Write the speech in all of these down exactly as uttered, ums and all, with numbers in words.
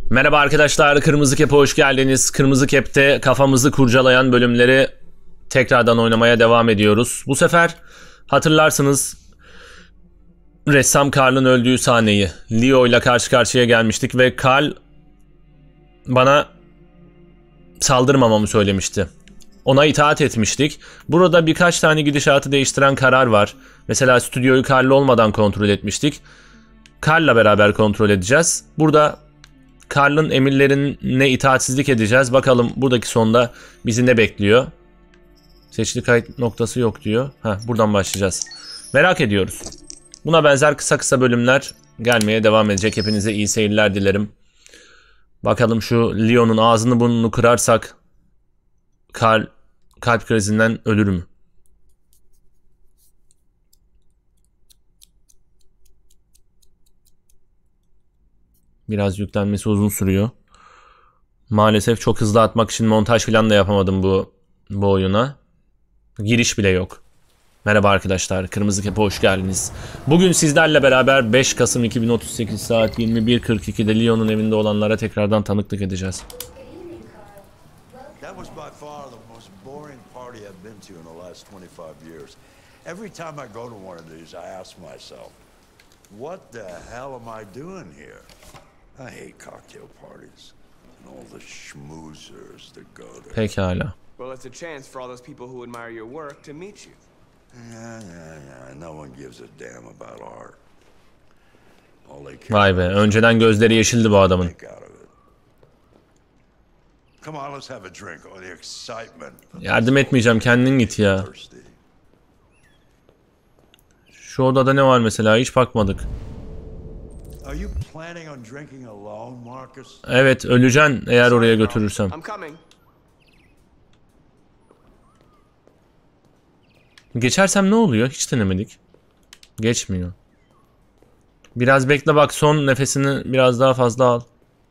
Merhaba arkadaşlar, Kırmızı Cap'e hoş geldiniz. Kırmızı Cap'te kafamızı kurcalayan bölümleri tekrardan oynamaya devam ediyoruz. Bu sefer hatırlarsınız ressam Carl'ın öldüğü sahneyi, Leo ile karşı karşıya gelmiştik ve Carl bana saldırmamamı söylemişti. Ona itaat etmiştik. Burada birkaç tane gidişatı değiştiren karar var. Mesela stüdyoyu Carl olmadan kontrol etmiştik. Carl'la beraber kontrol edeceğiz. Burada Carl'ın emirlerine itaatsizlik edeceğiz. Bakalım buradaki sonda bizi ne bekliyor? Seçili kayıt noktası yok diyor. Heh, buradan başlayacağız. Merak ediyoruz. Buna benzer kısa kısa bölümler gelmeye devam edecek. Hepinize iyi seyirler dilerim. Bakalım şu Leo'nun ağzını burnunu kırarsak Carl kalp krizinden ölür mü? Biraz yüklenmesi uzun sürüyor. Maalesef çok hızlı atmak için montaj falan da yapamadım bu bu oyuna. Giriş bile yok. Merhaba arkadaşlar, Kırmızı Cap'e hoş geldiniz. Bugün sizlerle beraber beş Kasım iki bin otuz sekiz saat yirmi bir kırk iki'de Leo'nun evinde olanlara tekrardan tanıklık edeceğiz. What the hell am I doing here? I hate cocktail parties and all the schmoozers that go there. Pekala. Well, it's a chance for all those people who admire your work to meet you. Yeah, yeah, yeah. No one gives a damn about art. All they care Vay be, önceden gözleri yeşildi bu adamın. Come on, let's have a drink on the excitement. Yardım etmeyeceğim, kendin git ya. Şu odada ne var mesela? Hiç bakmadık. Evet, öleceksin eğer oraya götürürsem. Geçersem ne oluyor? Hiç denemedik. Geçmiyor. Biraz bekle bak, son nefesini biraz daha fazla al.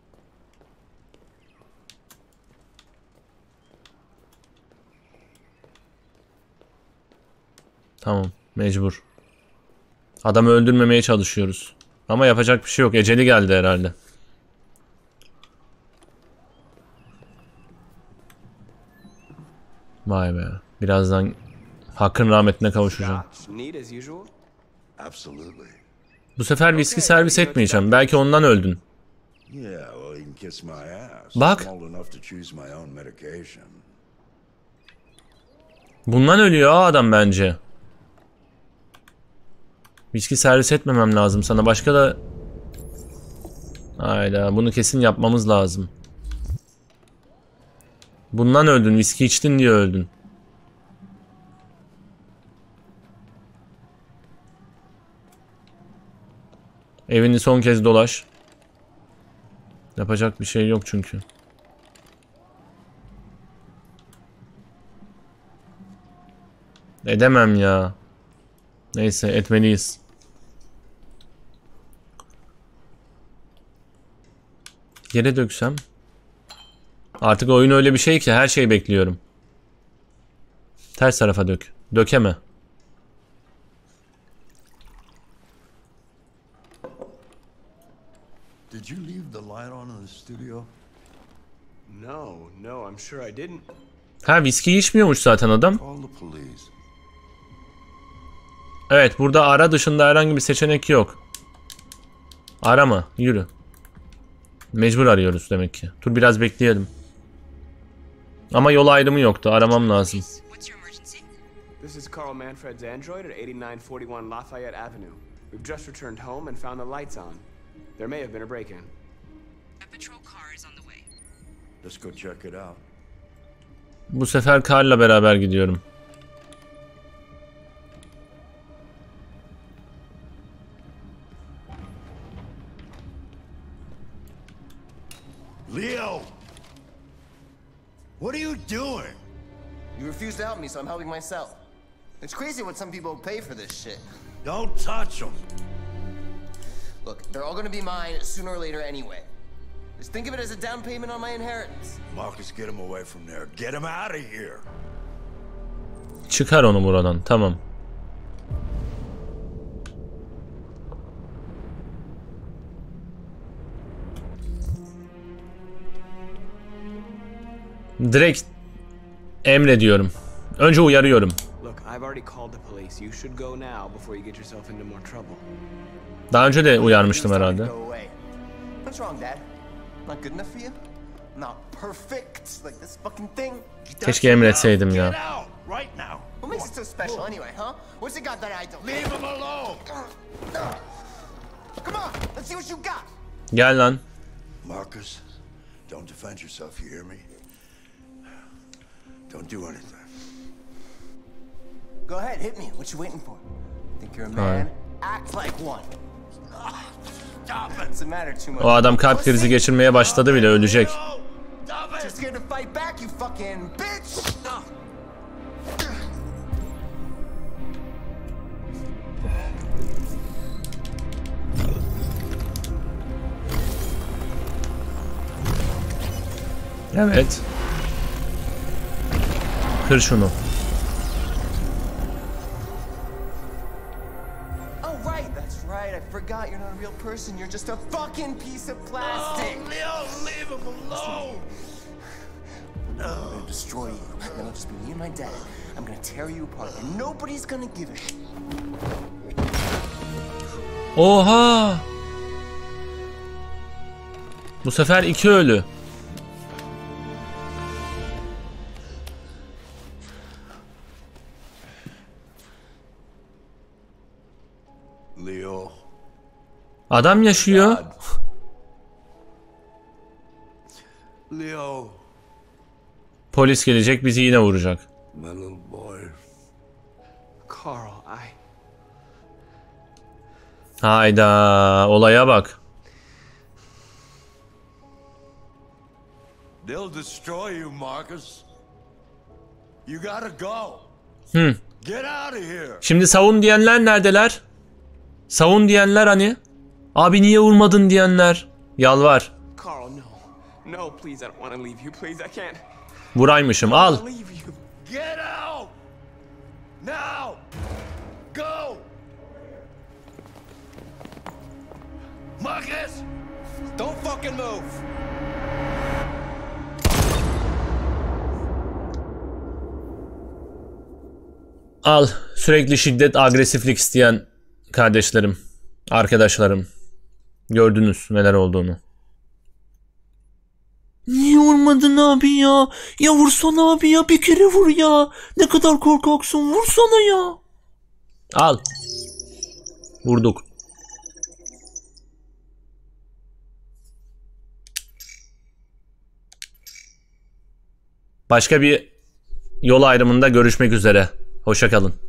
Tamam, mecbur. Adamı öldürmemeye çalışıyoruz. Ama yapacak bir şey yok. Eceli geldi herhalde. Vay be. Birazdan Hakk'ın rahmetine kavuşacağım. Bu sefer viski servis etmeyeceğim. Belki ondan öldün. Bak. Bundan ölüyor adam bence. Viski servis etmemem lazım sana. Başka da... Hayda, bunu kesin yapmamız lazım. Bundan öldün. Viski içtin diye öldün. Evini son kez dolaş. Yapacak bir şey yok çünkü. Edemem ya. Neyse, etmeliyiz. Yere döksem. Artık oyun öyle bir şey ki her şeyi bekliyorum. Ters tarafa dök. Dökeme. Did you leave the light on in the studio? No, no, I'm sure I didn't. Ha, viski içmiyormuş zaten adam. Call the police. Evet, burada ara dışında herhangi bir seçenek yok. Arama, yürü. Mecbur arıyoruz demek ki. Dur biraz bekleyelim. Ama yol ayrımı yoktu, aramam lazım. This is Carl Manfred's android at eighty-nine forty-one Lafayette Avenue. We've just returned home and found the lights on. There may have been a break-in. A patrol car is on the way. Let's go check it out. Bu sefer Carl'la beraber gidiyorum. Leo! What are you doing? You refuse to help me, so I'm helping myself. It's crazy what some people pay for this shit. Don't touch them. Look, they're all gonna be mine sooner or later anyway. Just think of it as a down payment on my inheritance. Marcus, get him away from there. Get him out of here. Çıkar onu buradan, tamam. Direkt emrediyorum. Önce uyarıyorum. Look, I've already called the police. You should go now before you get yourself into more trouble. Daha önce de uyarmıştım herhalde. Go away. What's wrong, Dad? Not good enough for you? Not perfect like this fucking thing? Keşke emretseydim ya. Get out right now. What makes it so special anyway, huh? What's it got that I don't? Leave him alone. Come on, let's see what you got. Gel lan. Marcus, don't defend yourself, you hear me? Don't do anything. Go ahead, hit me. What you waiting for? Think you're a man? Act like one. Stop it. Doesn't matter too much. O adam kalp krizi geçirmeye başladı bile, ölecek. Just scared to fight back, you fucking bitch. Evet. Kır şunu. Oh right, that's right. I forgot you're not a real person. You're just a fucking piece of plastic. Oh, Leo, leave him alone. I'm gonna destroy you. Then it'll just be me and my dad. I'm gonna tear you apart, and nobody's gonna give a shit. Oha! Bu sefer iki ölü. Leo. Adam yaşıyor. Leo. Polis gelecek, bizi yine vuracak. My little boy. Carl, I... Hayda, olaya bak. They'll destroy you, Marcus. You gotta go. Hı. Get out of here. Şimdi savun diyenler neredeler? Savun diyenler hani? Abi niye vurmadın diyenler. Yalvar. Carl, no. No, please, I don't want to leave you. Please, I can't. Vuraymışım, al. I'll leave you. Get out. Now. Go. Marcus. Don't fucking move. Al. Sürekli şiddet, agresiflik isteyen kardeşlerim, arkadaşlarım. Gördünüz neler olduğunu. Niye vurmadın abi ya? Ya vursana abi ya, bir kere vur ya. Ne kadar korkaksın, vursana ya. Al. Vurduk. Başka bir yol ayrımında görüşmek üzere. Hoşça kalın.